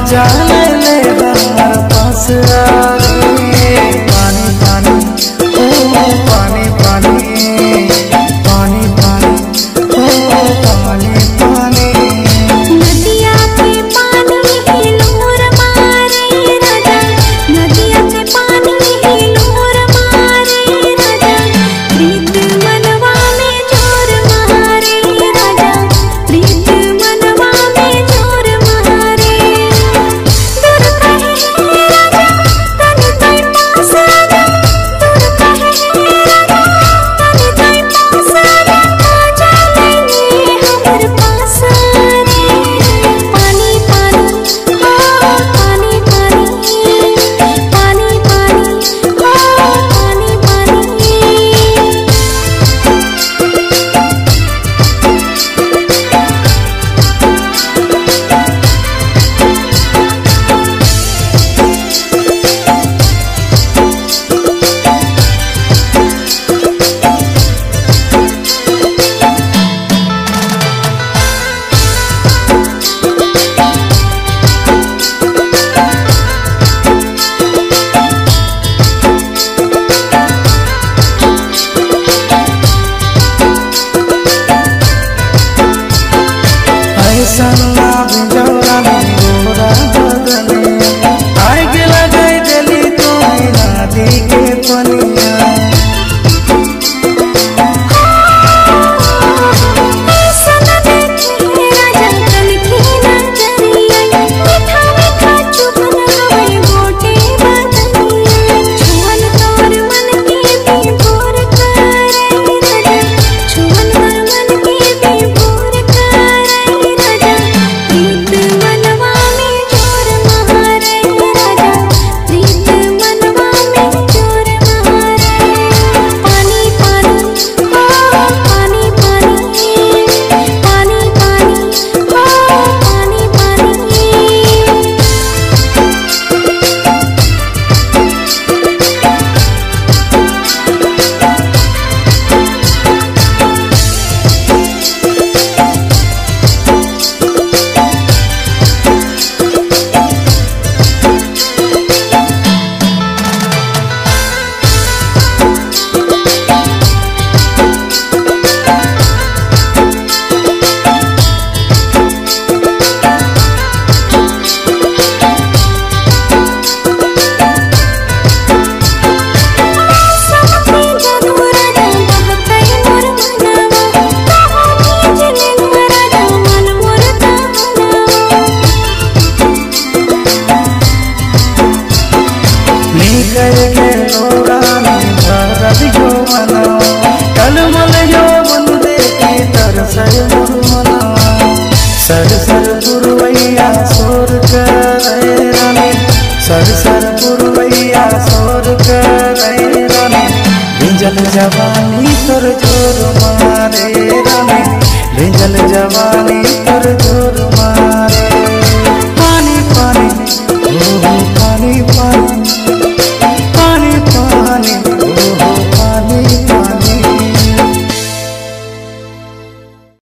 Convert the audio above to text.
मजा ले ले हमार पास आके। पानी पानी ओ पानी पानी, पानी पानी ओ पानी पानी। नदिया के पानी हिलोर मारे राजा, नदिया के पानी हिलोर मारे राजा। प्रीत मनवा में जोर मारे राजा, प्रीत मनवा में जोर मारे। दूर कहे राजा तनी तई पास आजा, दूर कहे राजा तनी तई पास आजा। आजा ले हमर पास रे। पानी पानी ओ पानी पानी, पानी पानी ओ पानी पानी। ऐसा लाभ जौरा गोरा बदने, आग लगाई दिली तो नदी के पनिया। ऐसन देखे राजा कल की नजरिया, मीठा मीठा चुभन हवे गोटे बदनिया। छुअन तोर मन के विभोर करे राजा, छुअन तोर मन के विभोर करे राजा। प्रीत मनवा में जोर मारे राजा, प्रीत मनवा में जोर मारे। पानी पानी ओ पानी पानी, पानी पानी ओ पानी पानी। समती जदूर बहतई मोर मनवा, कहो नीजले राजा मन मोर तमनवा। निकल के लोरा में भरत जो मनवा, कलमल जो मन देखी तरसय मोर मनवा। सर सर पुरवैया सोर करे रानी, सर सर पुरवैया सोर करे रानी। भिंजल जवानी तोर जोर मारे रानी, भिंजल जवानी तोर जोर मारे।